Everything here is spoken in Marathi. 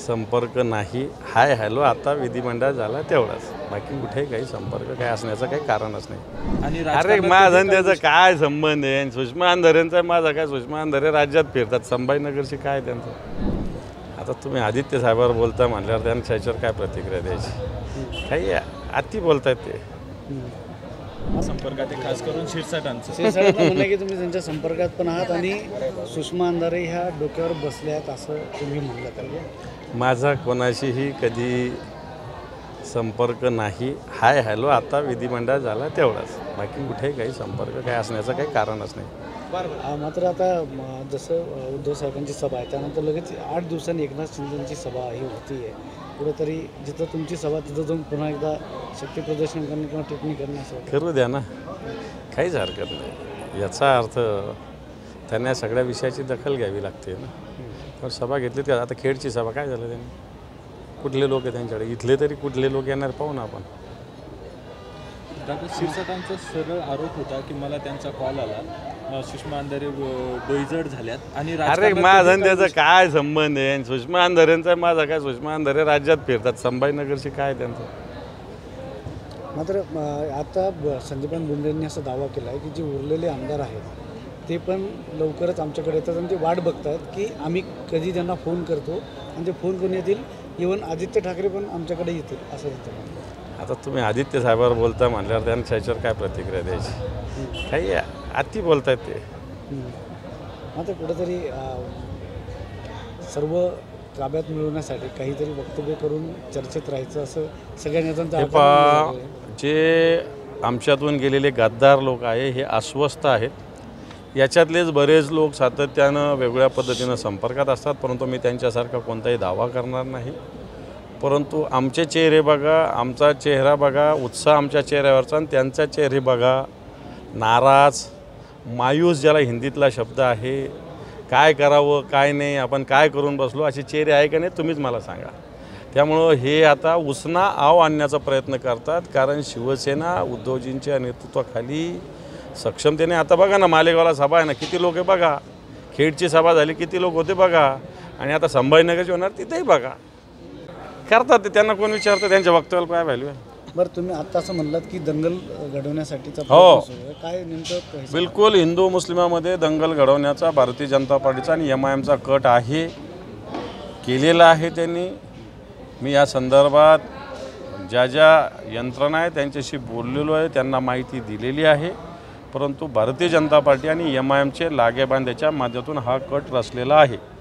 संपर्क नाही. हाय हॅलो आता विधिमंडळ झाला तेवढाच, बाकी कुठे काही संपर्क काय असण्याचं काही कारणच नाही. आणि अरे माझा त्याचा काय संबंध आहे? सुषमा अंधारेंचा माझा काय? सुषमा अंधारे राज्यात फिरतात, संभाजीनगरशी काय त्यांचं? आता तुम्ही आदित्य साहेबांवर बोलता म्हणल्यावर त्यांच्या ह्याच्यावर काय प्रतिक्रिया द्यायची? काही अति बोलतायत ते. संपर्कात खास करून शिरसाटांचं म्हणणं की तुम्ही त्यांच्या संपर्कात पण आहात आणि सुषमा अंधारे ह्या डोक्यावर बसल्यात असं तुम्ही म्हणलं पाहिजे. माझा कोणाशीही कधी संपर्क नाही. हाय हॅलो आता विधिमंडळ झाला तेवढाच, बाकी कुठे काही संपर्क काय असण्याचं काही कारणच नाही. मात्र आता जसं उद्धव साहेबांची सभा आहे त्यानंतर लगेच 8 दिवसांनी एकनाथ शिंदेची सभा ही होती आहे. कुठेतरी जिथं तुमची सभा तिथं जाऊन पुन्हा एकदा शक्ती प्रदर्शन करणे किंवा टिप्पणी करणे असं करू द्या ना, काहीच हरकत नाही. याचा अर्थ त्यांना सगळ्या विषयाची दखल घ्यावी लागते ना. तर सभा घेतली तर आता खेडची सभा काय झालं त्यांनी? कुठले लोक आहे त्यांच्याकडे? इथले तरी कुठले लोक येणार पाहू ना आपण. दादा शिरसाटांचा सरळ आरोप होता की मला त्यांचा कॉल आला, सुषमा अंधारे बैजड झाल्यात आणि अरे माझा त्याचा काय संबंध आहे? सुषमा अंधारेंचा माझा काय? सुषमा अंधारे राज्यात फिरतात, संभाजीनगरशी काय त्यांचं? मात्र आता संदीपान बुंदेंनी असा दावा केला आहे की जे उरलेले आमदार आहेत ते पण लवकरच आमच्याकडे येतात आणि ते वाट बघतात की आम्ही कधी त्यांना फोन करतो आणि ते फोन करून येतील. इव्हन आदित्य ठाकरे पण आमच्याकडे येतील असं त्यांचं म्हणणं. आता तुम्ही आदित्य साहेबांवर बोलता म्हणल्यावर त्यांच्या ह्याच्यावर काय प्रतिक्रिया द्यायची? काही अति बोलतायत ते. मात्र कुठेतरी सर्व ताब्यात मिळवण्यासाठी काहीतरी वक्तव्य करून चर्चेत राहायचं असं सगळ्या नेत्यांचं. जे आमच्यातून गेलेले गद्दार लोक आहे हे अस्वस्थ आहेत. याच्यातलेच बरेच लोक सातत्यानं वेगवेगळ्या पद्धतीनं संपर्कात असतात, परंतु मी त्यांच्यासारखा कोणताही दावा करणार नाही. परंतु आमचे चेहरे बघा, आमचा चेहरा बघा, उत्साह आमच्या चेहऱ्यावरचा आणि त्यांचा चेहरे बघा, नाराज, मायूस ज्याला हिंदीतला शब्द आहे, काय करावं काय नाही, आपण काय करून बसलो असे चेहरे आहे का नाही तुम्हीच मला सांगा. त्यामुळं हे आता उसना आव आणण्याचा प्रयत्न करतात, कारण शिवसेना उद्धवजींच्या नेतृत्वाखाली सक्षमतेने आता बघा ना, मालेगावला सभा आहे ना, किती लोक आहे बघा. खेडची सभा झाली, किती लोक होते बघा. आणि आता संभाजीनगरची होणार तिथेही बघा. करतात ते, त्यांना कोण विचारतं त्यांच्या वक्तव्याला काय व्हॅल्यू आहे? बरं, तुम्ही आत्ता असं म्हणलात की दंगल घडवण्यासाठीचा हो, काय नेमकं? बिलकुल हिंदू मुस्लिमामध्ये दंगल घडवण्याचा भारतीय जनता पार्टीचा आणि MIMचा कट आहे, केलेला आहे त्यांनी. मी या संदर्भात ज्या ज्या यंत्रणा आहे त्यांच्याशी बोललेलो आहे, त्यांना माहिती दिलेली आहे. परंतु भारतीय जनता पार्टी आणि MIMचे लागेबांध्याच्या माध्यमातून हा कट रचलेला आहे.